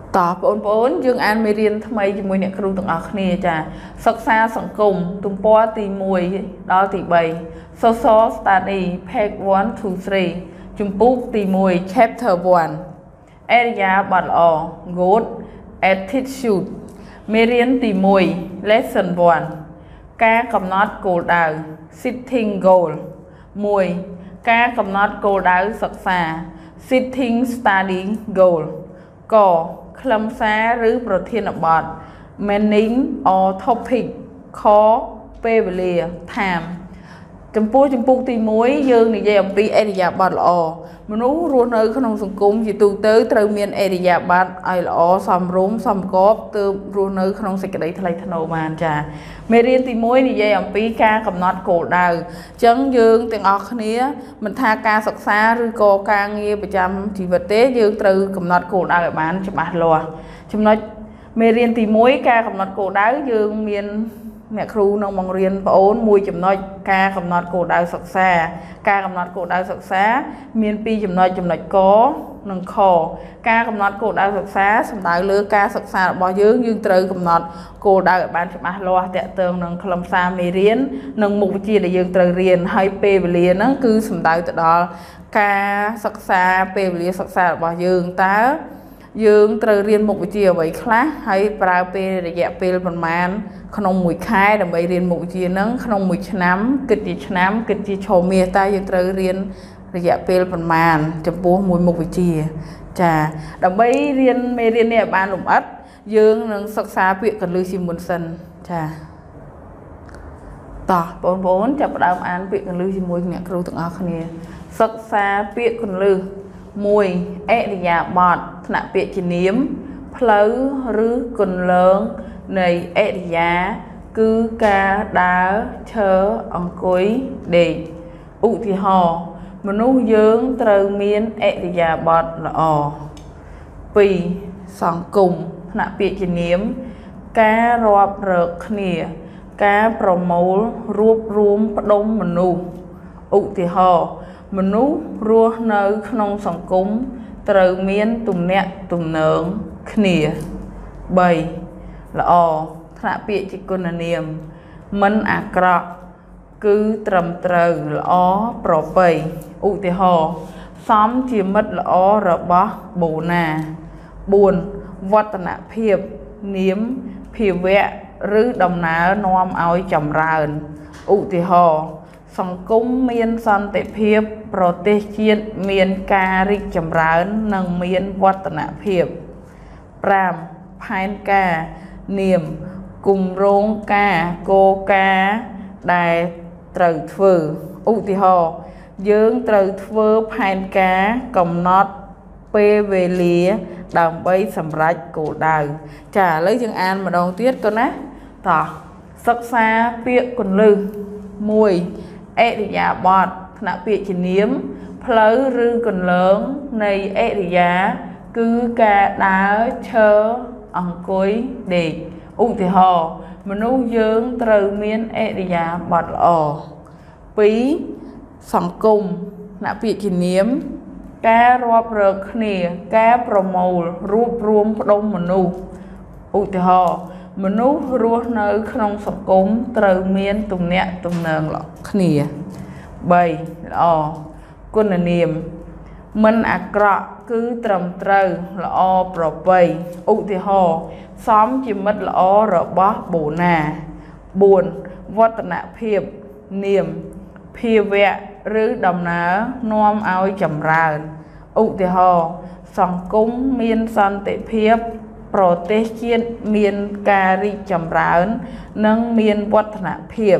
ต่อbốn dương an mê riêng thay mây mùi nẹ kru tầng ọc nè chà sắc xa sẵn cùng tùm bó tì mùi đó tì bầy so so study page 1 to 3 chùm bút tì mùi chapter 1 area bật ỏ good attitude mê riêng tì mùi lesson 1 ca cầm nót cổ đào sitting goal mùi ca cầm nót cổ đào sắc xa sitting study goal cỏ khâm xá rứประเทศบอด meaning or topic ขอ เปเวเลีย time จำปูตีมวยយើងនិយាយអំពីអរិយាប័ត្រល្អមនុស្សរស់នៅក្នុងសង្គមជាទូទៅត្រូវមានអរិយាប័ត្រឲ្យល្អសមរម្យសមស្របទើបរស់នៅក្នុងសេចក្តីថ្លៃថ្នូរបានចាមេរៀនទី1និយាយអំពីការកំណត់គោលដៅអញ្ចឹងយើងទាំងអស់គ្នាមិនថាការសិក្សាឬក៏ការងារប្រចាំជីវិតទេយើងត្រូវកំណត់គោលដៅឲ្យបានច្បាស់លាស់ចំណុចមេរៀនទី1ការកំណត់គោលដៅយើងមានអ្នកគ្រូនឹងបង្រៀនបងអូនមួយចំណុចការកំណត់គោលដៅសិក្សាការកំណត់គោលដៅសិក្សាមាន2ចំណុចកនិងខការកំណត់គោលដៅសិក្សាសំដៅលើការសិក្សារបស់យើងត្រូវកំណត់គោលដៅឲ្យបានច្បាស់លាស់តាក់ទងនឹងខ្លឹមសារមេរៀននិងមុខវិជ្ជាដែលយើងត្រូវរៀនហើយពេលវេលាហ្នឹងគឺសំដៅទៅដល់ការសិក្សាពេលវេលាសិក្សារបស់យើងតើយើងត្រូវរៀនមុខវិជ្ជាអ្វីខ្លះហើយប្រើពេលរយៈពេលប្រមាណក្នុងមួយខែដើម្បីរៀនមុខវិជ្ជាហ្នឹងក្នុងមួយឆ្នាំគិតជាឆ្នាំគិតជាឆមាសតើយើងត្រូវរៀនរយៈពេលប្រមាណចំពោះមួយមុខវិជ្ជាចាដើម្បីរៀនមេរៀននេះឲ្យបានលម្អិតយើងនឹងសិក្សាពាក្យកន្លឹះជាមុនសិនចាតោះបងប្អូនចាប់ផ្ដើមអានពាក្យកន្លឹះជាមួយអ្នកគ្រូទាំងអស់គ្នាសិក្សាពាក្យកន្លឹះ1អរិយាបថថ្នាក់ពាក្យជានាមផ្លូវឬគន្លងនៃអរិយាគឺការដើរឈរអង្គុយដេកឧទាហរណ៍មនុស្សយើងត្រូវមានអរិយាបថល្អ2សង្គមថ្នាក់ពាក្យជានាមការរាប់រកគ្នាការប្រមូលរួបរวมផ្ដុំមនុស្សឧទាហរណ៍មនុស្សរស់នៅក្នុងសង្គមត្រូវមានទំនាក់ទំនងគ្នា3ល្អថ្នាក់ពាក្យជាគុណនាមមិនអាក្រក់គឺត្រឹមត្រូវល្អប្រពៃឧទាហរណ៍សមជាមិត្តល្អរបស់បូណា4វឌ្ឍនភាពនាមភាវៈឬដំណើរនាំឲ្យចម្រើនឧទាហរណ៍សង្គមមានសន្តិភាពប្រទេសជាតិមានការរីកចម្រើននិងមានវឌ្ឍនភាព5ផែនការនាមគម្រោងការគោលការណ៍ដែលត្រូវធ្វើឧទាហរណ៍យើងត្រូវធ្វើផែនការកំណត់ពេលវេលាដើម្បីសម្រេចគោលដៅចាឥឡូវយើងអានម្ដងទៀតកូនណាតោះសិក្សាពាក្យកន្លឹះ1អរិយាបថថ្នាក់ពាក្យជានាមផ្លូវឬគន្លងនៃអរិយាគឺការដើរឈរអង្គុយដេកឧទាហរណ៍មនុស្សយើងត្រូវមានអរិយាបថល្អ2សង្គមថ្នាក់ពាក្យជានាមការរាប់រកគ្នាការប្រមូលរួបរวมផ្ដុំមនុស្សឧទាហរណ៍មនុស្សរស់នៅក្នុងសង្គមត្រូវមានទំនាក់ទំនងគ្នា3ល្អគុណនាមមិនអាក្រក់គឺត្រឹមត្រូវល្អប្រពៃឧទាហរណ៍សមជាមិត្តល្អរបស់បូណា4វឌ្ឍនភាពនាមភាវៈឬដំណើរនាំឲ្យចម្រើនឧទាហរណ៍សង្គមមានសន្តិភាពប្រទេសជាតិមានការរីកចម្រើននិងមានវឌ្ឍនភាព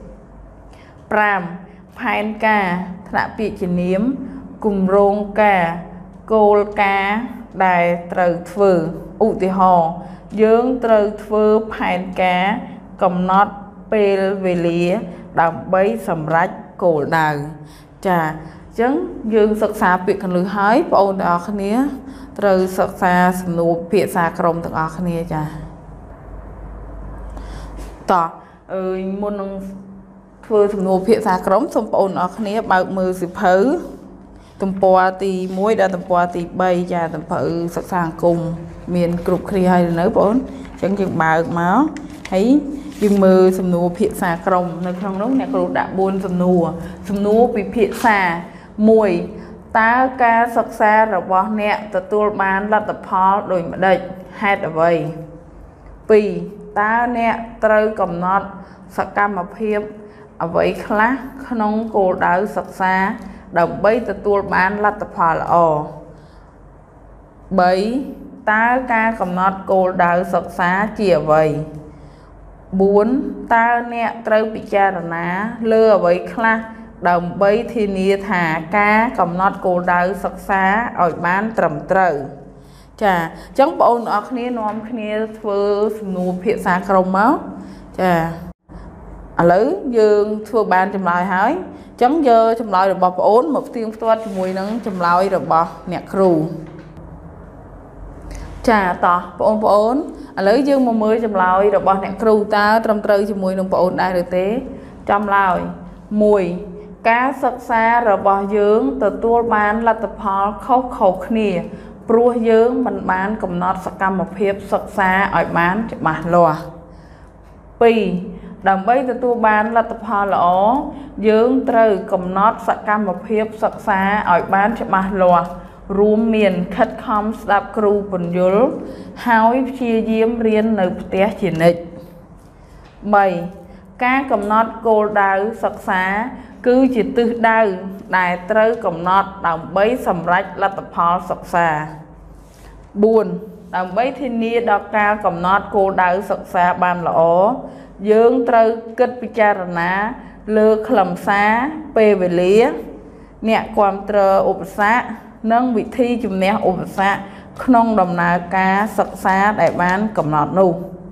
5ផែនការថ្នាក់ពាក្យជានាមគម្រោងការគោលការណ៍ដែលត្រូវធ្វើឧទាហរណ៍យើងត្រូវធ្វើផែនការកំណត់ពេលវេលាដើម្បីសម្រេចគោលដៅចាអញ្ចឹងយើងសិក្សាពាក្យកន្លឹះហើយបងប្អូនទាំងអស់គ្នាត្រូវសិក្សាសំណួរភាសាក្រុមទាំងអស់គ្នាចាតោះមុននឹងធ្វើសំណួរភាសាក្រុមសូមបងប្អូនទាំងអស់គ្នាបើកមើលសៀវភៅទំព័រទី1ដល់ទំព័រទី3ចាទំព័រសិក្សាសង្គមមានគ្រប់គ្នាហើយនៅបងអញ្ចឹងយើងបើកមកហើយយើងមើលសំណួរភាសាក្រុមនៅក្នុងនោះអ្នកគ្រូដាក់4សំណួរពិភាក្សា1តើការសិក្សារបស់អ្នកទទួលបានលទ្ធផលដូចម្ដេចហេតុអ្វី2តើអ្នកត្រូវកំណត់សកម្មភាពអ្វីខ្លះក្នុងគោលដៅសិក្សាដើម្បីទទួលបានលទ្ធផលល្អ3តើការកំណត់គោលដៅសិក្សាជាអ្វី4តើអ្នកត្រូវពិចារណាលើអ្វីខ្លះដើម្បីធានាថាការកំណត់គោលដៅសិក្សាឲ្យបានត្រឹមត្រូវចាអញ្ចឹងបងប្អូនទាំងអស់គ្នានាំគ្នាធ្វើសំណួរភាសាក្រុមមកចាឥឡូវយើងធ្វើបានចម្លើយហើយអញ្ចឹងយកចម្លើយរបស់បងប្អូនមកផ្ទៀងផ្ទាត់ជាមួយនឹងចម្លើយរបស់អ្នកគ្រូចាតោះបងប្អូនឥឡូវយើងមកមើលចម្លើយរបស់អ្នកគ្រូតើត្រឹមត្រូវជាមួយនឹងបងប្អូនដែរឬទេចម្លើយ1ការសិក្សារបស់យើងទទួលបានលទ្ធផលខុសៗគ្នាព្រោះយើងមិនបានកំណត់សកម្មភាពសិក្សាឲ្យបានច្បាស់លាស់2ដើម្បីទទួលបានលទ្ធផលល្អយើងត្រូវកំណត់សកម្មភាពសិក្សាឲ្យបានច្បាស់លាស់រួមមានខិតខំស្ដាប់គ្រូពន្យល់ហើយព្យាយាមរៀននៅផ្ទះជានិច្ច3ការកំណត់គោលដៅសិក្សាគឺជាទិសដៅដែលត្រូវកំណត់ដើម្បីសម្រេចលទ្ធផលសិក្សា4ដើម្បីធានាដល់ការកំណត់គោលដៅសិក្សាបានល្អយើងត្រូវគិតពិចារណាលើខ្លឹមសារពេលវេលាអ្នកគាំទ្រឧបសគ្គនិងវិធីជំនះឧបសគ្គក្នុងដំណើរការសិក្សាដែលបានកំណត់នោះ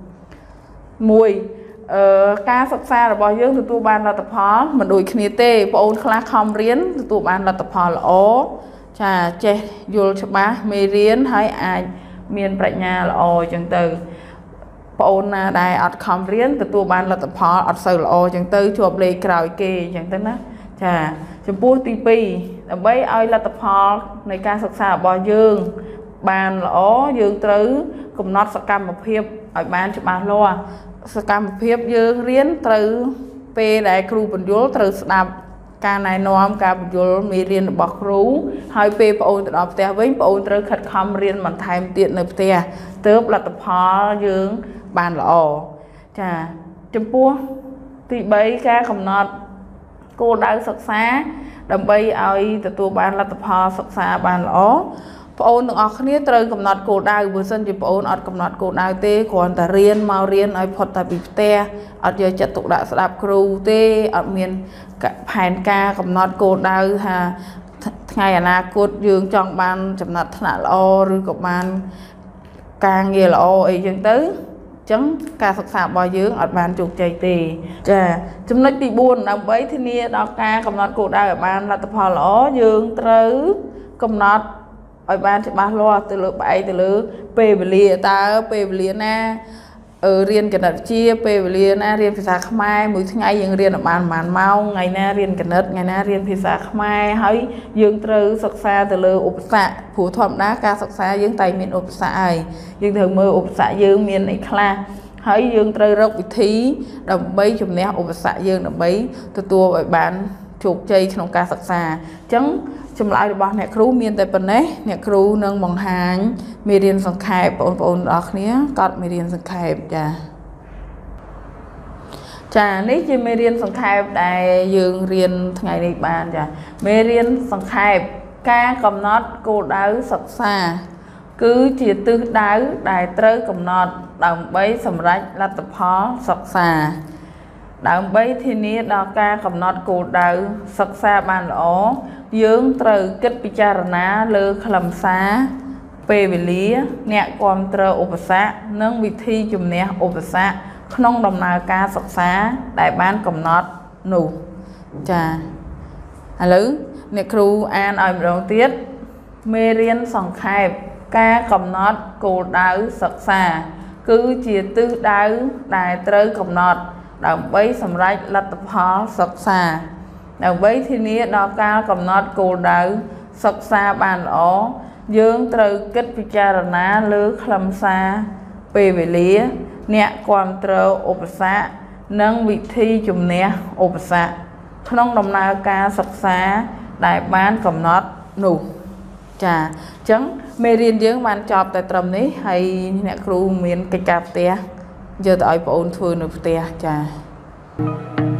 1ការសិក្សារបស់យើងទទួលបានលទ្ធផលមិនដូចគ្នាទេបងអូនខ្លះខំរៀនទទួលបានលទ្ធផលល្អចាចេះយល់ច្បាស់មេរៀនហើយអាចមានប្រាជ្ញាល្អអញ្ចឹងទៅបងអូនណាដែលអត់ខំរៀនទទួលបានលទ្ធផលអត់សូវល្អអញ្ចឹងទៅជាប់លេខក្រោយគេអញ្ចឹងទៅណាចាចំពោះទី2ដើម្បីឲ្យលទ្ធផលនៃការសិក្សារបស់យើងបានល្អយើងត្រូវកំណត់សកម្មភាពឲ្យបានច្បាស់លាស់សកម្មភាពយើងរៀនត្រូវពេលដែលគ្រូបញ្យល់ត្រូវស្ដាប់ការណែនាំការបញ្យល់មេរៀនរបស់គ្រូហើយពេលបងអូនទៅដល់ផ្ទះវិញបងអូនត្រូវខិតខំរៀនបន្ថែមទៀតនៅផ្ទះទើបលទ្ធផលយើងបានល្អចាចំពោះទី3ការកំណត់គោលដៅសិក្សាដើម្បីឲ្យទទួលបានលទ្ធផលសិក្សាបានល្អបងអូនទាំងអស់គ្នាត្រូវកំណត់គោលដៅបើមិនជាបងអូនអត់កំណត់គោលដៅទេគ្រាន់តែរៀនមករៀនឲ្យផុតតែពីផ្ទះអត់យកចិត្តទុកដាក់ស្ដាប់គ្រូទេអត់មានផែនការកំណត់គោលដៅថាថ្ងៃអនាគតយើងចង់បានចំណាត់ថ្នាក់ល្អឬក៏បានការងារល្អអីចឹងទៅអញ្ចឹងការសិក្សារបស់យើងអត់បានជោគជ័យទេចាចំណុចទី4ដើម្បីធានាដល់ការកំណត់គោលដៅឲ្យបានលទ្ធផលល្អយើងត្រូវកំណត់ឲ្យបានច្បាស់លាស់ទៅលើផ្អែកទៅលើពេលវេលាតើពេលវេលាណារៀនគណិតវិទ្យាពេលវេលាណារៀនភាសាខ្មែរមួយថ្ងៃយើងរៀនបានប្រហែលម៉ោងថ្ងៃណារៀនគណិតថ្ងៃណារៀនភាសាខ្មែរហើយយើងត្រូវសិក្សាទៅលើឧបសគ្គព្រោះធម្មតាការសិក្សាយើងតែមានឧបសគ្គហើយយើងត្រូវមើលឧបសគ្គយើងមានអីខ្លះហើយយើងត្រូវរកវិធីដើម្បីជំនះឧបសគ្គយើងដើម្បីទទួលឲ្យបានជោគជ័យក្នុងការសិក្សាអញ្ចឹងចម្លើយរបស់អ្នកគ្រូមានតែប៉ុណ្ណេះអ្នកគ្រូនឹងបង្ហាញមេរៀនសង្ខេបបងប្អូនទាំងអស់គ្នាកត់មេរៀនសង្ខេបចានេះជាមេរៀនសង្ខេបដែលយើងរៀនថ្ងៃនេះបានចាមេរៀនសង្ខេបការកំណត់គោលដៅសិក្សាគឺជាទិសដៅដែលត្រូវកំណត់ដើម្បីសម្រេចលទ្ធផលសិក្សាដើម្បីធានាដល់ការកំណត់គោលដៅសិក្សាបានល្អយើងត្រូវគិតពិចារណាលើខ្លឹមសារពេលវេលាអ្នកគាំទ្រឧបសគ្គនិងវិធីជំនះឧបសគ្គក្នុងដំណើរការសិក្សាដែលបានកំណត់នោះចាឥឡូវអ្នកគ្រូអានឲ្យម្ដងទៀតមេរៀនសង្ខេបការកំណត់គោលដៅសិក្សាគឺជាទិសដៅដែលត្រូវកំណត់ដើម្បីសម្រេចលទ្ធផលសិក្សាដើម្បីធានាដល់ការកំណត់គោលដៅសិក្សាបានល្អយើងត្រូវគិតពិចារណាលើខ្លឹមសារពេលវេលាអ្នកគាំទ្រឧបសគ្គនិងវិធីជំនះឧបសគ្គក្នុងដំណើរការសិក្សាដែលបានកំណត់នោះចាអញ្ចឹងមេរៀនយើងបានចប់តែត្រឹមនេះហើយអ្នកគ្រូមានកិច្ចការផ្ទះយកទៅឲ្យបងអូនធ្វើនៅផ្ទះចា